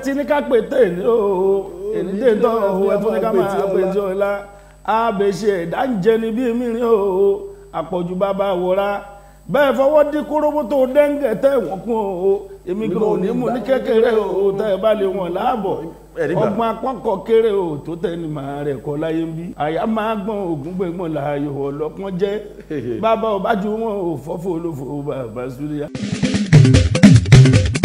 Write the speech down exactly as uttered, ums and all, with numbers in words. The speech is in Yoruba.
tí ní ká pè tè ní o èní dé tọ́ o ẹ tún ní ká máa pè tí ọ̀la àbèṣe ẹ̀dá ń jẹni bí mìíràn o àpọ̀jù bàbá wọra bẹ́ẹ̀ fọwọ́ dín kóróbó tó dẹ́ngẹ̀ tẹ́ wọ́n kún o èmi gan ò ní mú ní kékeré o tẹ́ ẹ bá lè wọ̀n láàbọ̀ ọgbọ́n apọ́nkọ̀ kéré o tó tẹ́ni màá rẹ̀ kọ́ láyé ń bí àyà máa gbọ́n ògún gbẹ̀gbọ́n láàyò ọlọ́pọ́n jẹ́ bàbá ọbájú wọn ò fọ́fọ́ olófò bàbá súlẹ̀.